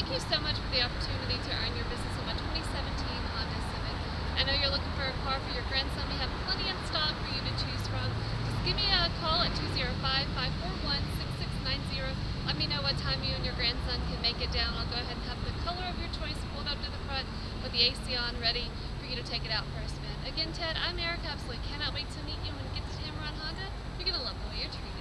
thank you so much for the opportunity to earn your business on my 2017 Honda Civic. I know you're looking for a car for your grandson. We have plenty in stock for you to choose from. Just give me a call at 205-541-6690. Let me know what time you and your grandson can make it down. I'll go ahead and have the color of your choice pulled up to the front with the AC on, ready for you to take it out for a spin. Again, Ted, I'm Erica. Absolutely cannot wait to meet you and get to Tamarron Honda. You're going to love the way you're treated.